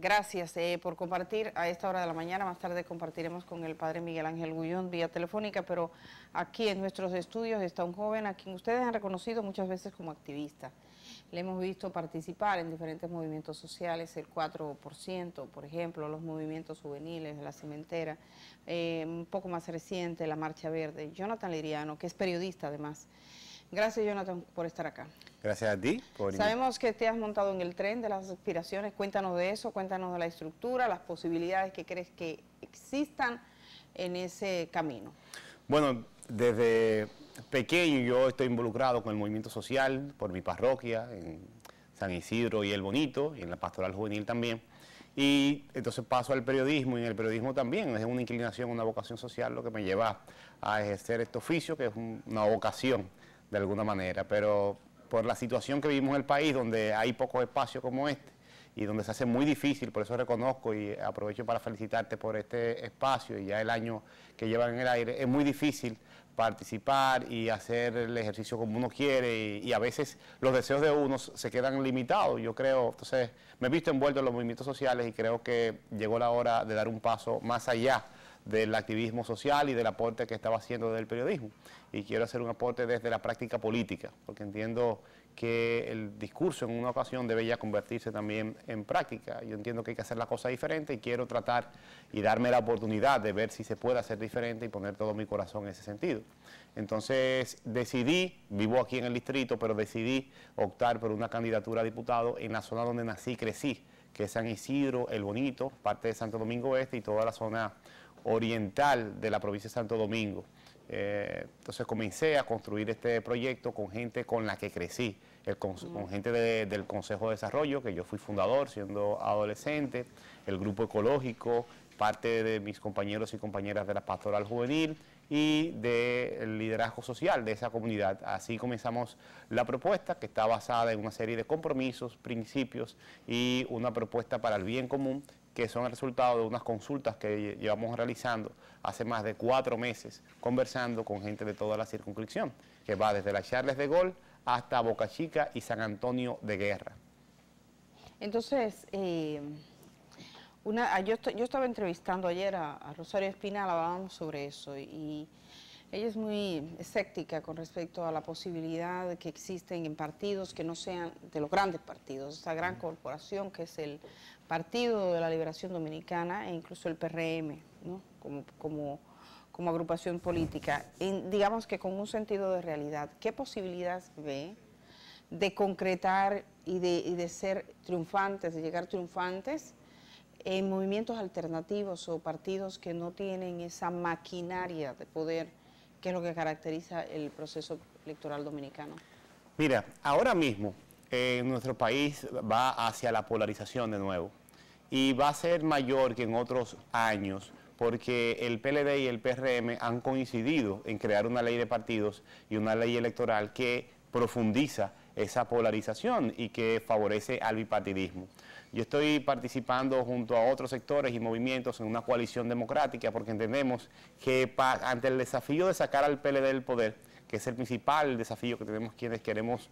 Gracias por compartir a esta hora de la mañana. Más tarde compartiremos con el padre Miguel Ángel Gullón vía telefónica, pero aquí en nuestros estudios está un joven a quien ustedes han reconocido muchas veces como activista. Le hemos visto participar en diferentes movimientos sociales, el 4%, por ejemplo, los movimientos juveniles, la cementera, un poco más reciente, la Marcha Verde. Jonathan Liriano, que es periodista además. Gracias, Jonathan, por estar acá. Gracias a ti. Sabemos que te has montado en el tren de las aspiraciones. Cuéntanos de eso, cuéntanos de la estructura, las posibilidades que crees que existan en ese camino. Bueno, desde pequeño yo estoy involucrado con el movimiento social por mi parroquia, en San Isidro y El Bonito, y en la pastoral juvenil también. Y entonces paso al periodismo, y en el periodismo también es una inclinación, una vocación social lo que me lleva a ejercer este oficio, que es una vocación de alguna manera, pero por la situación que vivimos en el país, donde hay pocos espacios como este, y donde se hace muy difícil, por eso reconozco y aprovecho para felicitarte por este espacio y ya el año que llevan en el aire, es muy difícil participar y hacer el ejercicio como uno quiere y a veces los deseos de uno se quedan limitados, yo creo. Entonces me he visto envuelto en los movimientos sociales y creo que llegó la hora de dar un paso más allá del activismo social y del aporte que estaba haciendo desde el periodismo. Y quiero hacer un aporte desde la práctica política, porque entiendo que el discurso en una ocasión debe ya convertirse también en práctica. Yo entiendo que hay que hacer la cosa diferente y quiero tratar y darme la oportunidad de ver si se puede hacer diferente y poner todo mi corazón en ese sentido. Entonces decidí, vivo aquí en el distrito, pero decidí optar por una candidatura a diputado en la zona donde nací y crecí, que es San Isidro, El Bonito, parte de Santo Domingo Este y toda la zona oriental de la provincia de Santo Domingo. Entonces comencé a construir este proyecto con gente con la que crecí, con gente del Consejo de Desarrollo, que yo fui fundador siendo adolescente, el grupo ecológico, parte de mis compañeros y compañeras de la pastoral juvenil y del liderazgo social de esa comunidad. Así comenzamos la propuesta, que está basada en una serie de compromisos, principios y una propuesta para el bien común, que son el resultado de unas consultas que llevamos realizando hace más de 4 meses, conversando con gente de toda la circunscripción, que va desde la Charles de Gaulle hasta Boca Chica y San Antonio de Guerra. Entonces, yo estaba entrevistando ayer a Rosario Espinal, hablábamos sobre eso, y ella es muy escéptica con respecto a la posibilidad de que existen en partidos que no sean de los grandes partidos, esa gran corporación que es el Partido de la Liberación Dominicana e incluso el PRM, ¿no? como agrupación política, digamos que con un sentido de realidad. ¿Qué posibilidades ve de concretar y de ser triunfantes, de llegar triunfantes en movimientos alternativos o partidos que no tienen esa maquinaria de poder, que es lo que caracteriza el proceso electoral dominicano? Mira, ahora mismo nuestro país va hacia la polarización de nuevo y va a ser mayor que en otros años porque el PLD y el PRM han coincidido en crear una ley de partidos y una ley electoral que profundiza esa polarización y que favorece al bipartidismo. Yo estoy participando junto a otros sectores y movimientos en una coalición democrática porque entendemos que ante el desafío de sacar al PLD del poder, que es el principal desafío que tenemos quienes queremos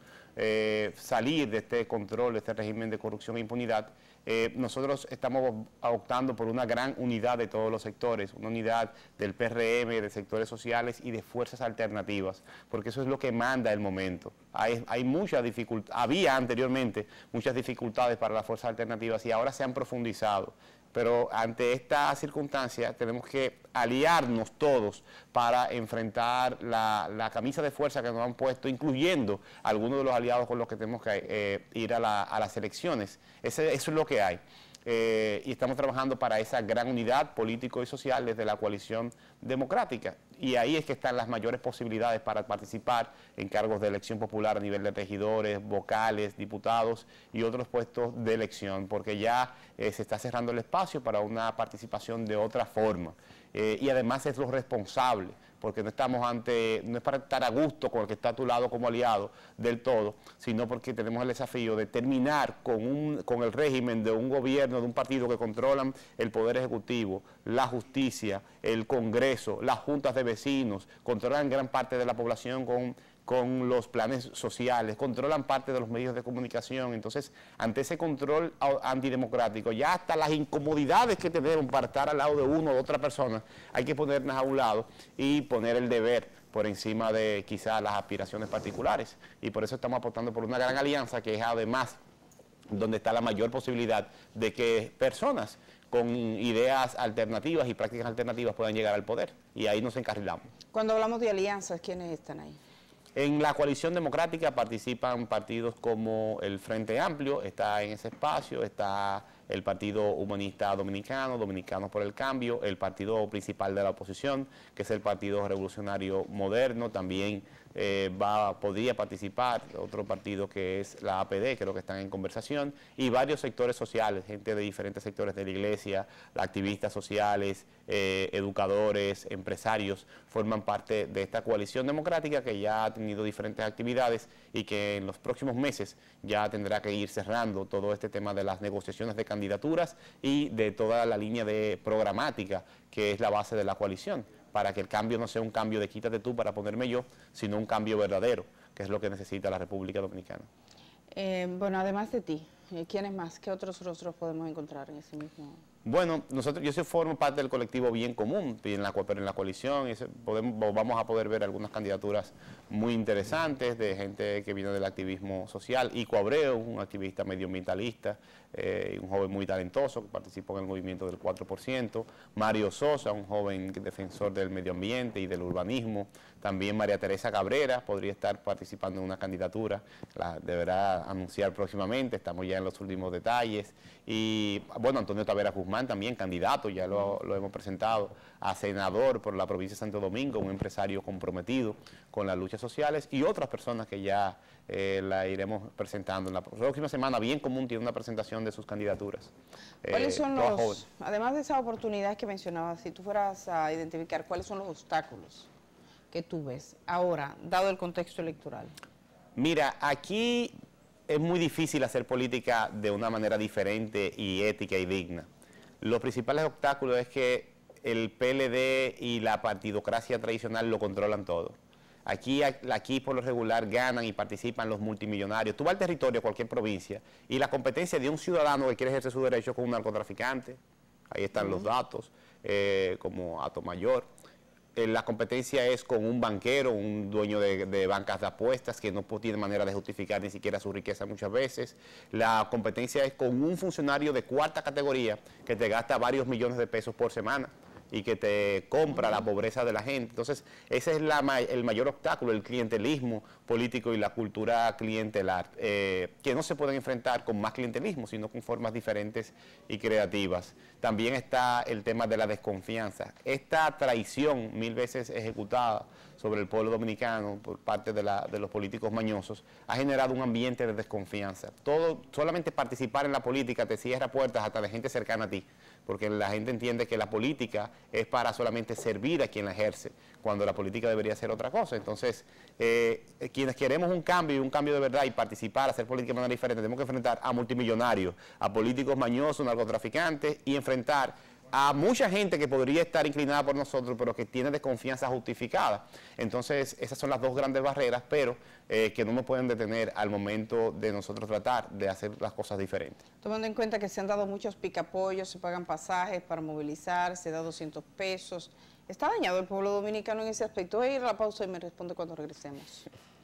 salir de este control, de este régimen de corrupción e impunidad, nosotros estamos optando por una gran unidad de todos los sectores, una unidad del PRM, de sectores sociales y de fuerzas alternativas, porque eso es lo que manda el momento. Hay mucha dificultad, había anteriormente muchas dificultades para las fuerzas alternativas y ahora se han profundizado. Pero ante esta circunstancia tenemos que aliarnos todos para enfrentar la camisa de fuerza que nos han puesto, incluyendo algunos de los aliados con los que tenemos que ir a las elecciones. Eso es lo que hay. Y estamos trabajando para esa gran unidad político y social desde la coalición democrática. Y ahí es que están las mayores posibilidades para participar en cargos de elección popular a nivel de regidores, vocales, diputados y otros puestos de elección, porque ya se está cerrando el espacio para una participación de otra forma. Y además es lo responsable, porque no es para estar a gusto con el que está a tu lado como aliado del todo, sino porque tenemos el desafío de terminar con el régimen de un gobierno, de un partido que controlan el Poder Ejecutivo, la justicia, el Congreso, las juntas de vecinos, controlan gran parte de la población con con los planes sociales, controlan parte de los medios de comunicación. Entonces, ante ese control antidemocrático, ya hasta las incomodidades que tenemos para estar al lado de uno o de otra persona, hay que ponernos a un lado y poner el deber por encima de quizás las aspiraciones particulares. Y por eso estamos apostando por una gran alianza que es además donde está la mayor posibilidad de que personas con ideas alternativas y prácticas alternativas puedan llegar al poder. Y ahí nos encarrilamos. Cuando hablamos de alianzas, ¿quiénes están ahí? En la coalición democrática participan partidos como el Frente Amplio, está en ese espacio, está el Partido Humanista Dominicano, Dominicanos por el Cambio, el partido principal de la oposición, que es el Partido Revolucionario Moderno, también podría participar otro partido que es la APD, creo que están en conversación, y varios sectores sociales, gente de diferentes sectores de la iglesia, activistas sociales, educadores, empresarios, forman parte de esta coalición democrática que ya ha tenido diferentes actividades y que en los próximos meses ya tendrá que ir cerrando todo este tema de las negociaciones de candidaturas y de toda la línea de programática que es la base de la coalición, para que el cambio no sea un cambio de quítate tú para ponerme yo, sino un cambio verdadero, que es lo que necesita la República Dominicana. Bueno, además de ti, ¿quiénes más? ¿Qué otros rostros podemos encontrar en ese mismo? Bueno, yo formo parte del colectivo Bien Común, pero en la coalición vamos a poder ver algunas candidaturas muy interesantes de gente que viene del activismo social. Ico Abreu, un activista medioambientalista, un joven muy talentoso que participó en el movimiento del 4%. Mario Sosa, un joven defensor del medio ambiente y del urbanismo. También María Teresa Cabrera podría estar participando en una candidatura, la deberá anunciar próximamente, estamos ya en los últimos detalles. Y bueno, Antonio Tavera Guzmán también, candidato, ya lo hemos presentado, a senador por la provincia de Santo Domingo, un empresario comprometido con las luchas sociales, y otras personas que ya la iremos presentando. En la próxima semana, Bien Común tiene una presentación de sus candidaturas. ¿Cuáles son además de esa oportunidad que mencionabas, si tú fueras a identificar cuáles son los obstáculos que tú ves ahora, dado el contexto electoral? Mira, aquí es muy difícil hacer política de una manera diferente y ética y digna. Los principales obstáculos es que el PLD y la partidocracia tradicional lo controlan todo. Aquí por lo regular ganan y participan los multimillonarios. Tú vas al territorio, a cualquier provincia, y la competencia de un ciudadano que quiere ejercer su derecho con un narcotraficante, ahí están los datos, como Atomayor. La competencia es con un banquero, un dueño de bancas de apuestas que no tiene manera de justificar ni siquiera su riqueza muchas veces. La competencia es con un funcionario de cuarta categoría que te gasta varios millones de pesos por semana y que te compra la pobreza de la gente. Entonces, ese es el mayor obstáculo, el clientelismo político y la cultura clientelar, que no se pueden enfrentar con más clientelismo, sino con formas diferentes y creativas. También está el tema de la desconfianza. Esta traición, 1000 veces ejecutada sobre el pueblo dominicano por parte de los políticos mañosos, ha generado un ambiente de desconfianza. Solamente participar en la política te cierra puertas hasta de gente cercana a ti, porque la gente entiende que la política es para solamente servir a quien la ejerce, cuando la política debería ser otra cosa. Entonces, quienes queremos un cambio de verdad y participar, hacer política de manera diferente, tenemos que enfrentar a multimillonarios, a políticos mañosos, narcotraficantes, y enfrentar a mucha gente que podría estar inclinada por nosotros, pero que tiene desconfianza justificada. Entonces, esas son las dos grandes barreras, pero que no nos pueden detener al momento de nosotros tratar de hacer las cosas diferentes. Tomando en cuenta que se han dado muchos picapollos, se pagan pasajes para movilizar, se da 200 pesos. ¿Está dañado el pueblo dominicano en ese aspecto? Voy a ir a la pausa y me responde cuando regresemos.